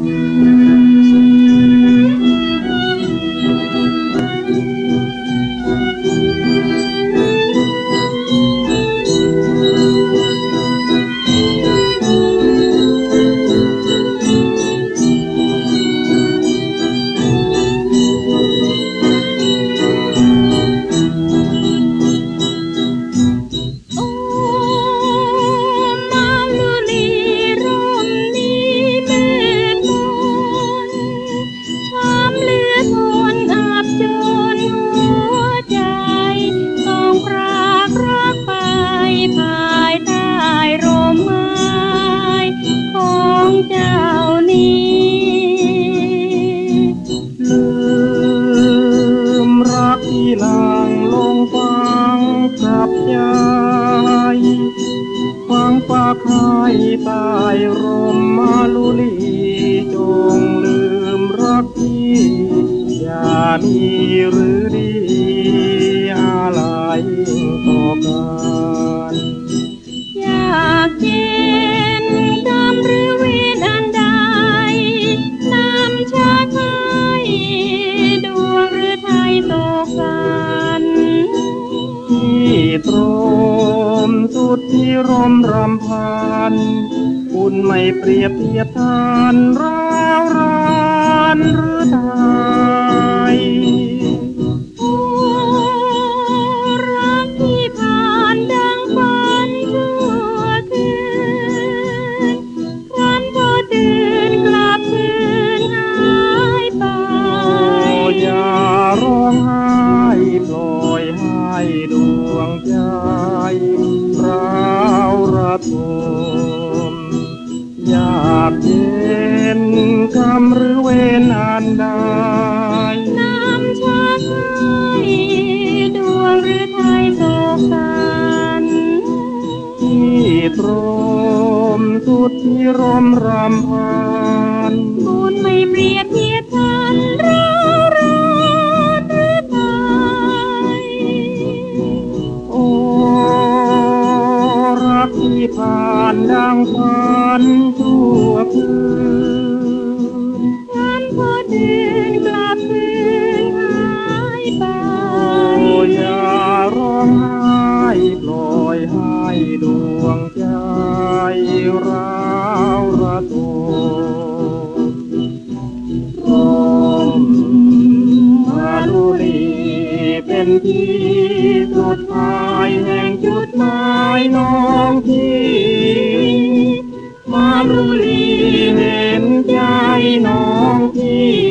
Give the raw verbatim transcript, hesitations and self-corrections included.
นางลงฟังกับยายฟังปากไห้ใต้ร่มมาลุลีจงลืมรักพี่อย่ามีหรือดีอะไรต่อกันอยากเย็นกำหรือเวรอันใดนำชาไทยดวงหรือไทยตกกันที่ตรมสุดที่รมรำพันคุณไม่เปรียบเทียบทานร้าวรานหรือไทยรักที่ผ่านดังฝันชั่วคืนครั้นพอตื่นกลับคืนหายไปอย่าร้องไห้ปล่อยให้ดวงใจร้าวระทมอยากเย็นกรรมหรือเวรอันใดนำชาไทยดวงหรือไทยโศกสันที่ตรมสุดที่รมรำพันบุญไม่เปรียบเทียบทันร้าวรานหรือไทยโอ้รักที่ผ่านดังฝันชั่วคืนครั้นพอตื่นกลับคืนหายไปโอ้อย่าร้องไห้ปล่อยให้ดวงใจร้าวระทมลมมาลุลีเป็นที่สุดท้ายแห่งจุดหมายน้องพี่มาลุลีเห็นใจน้องพี่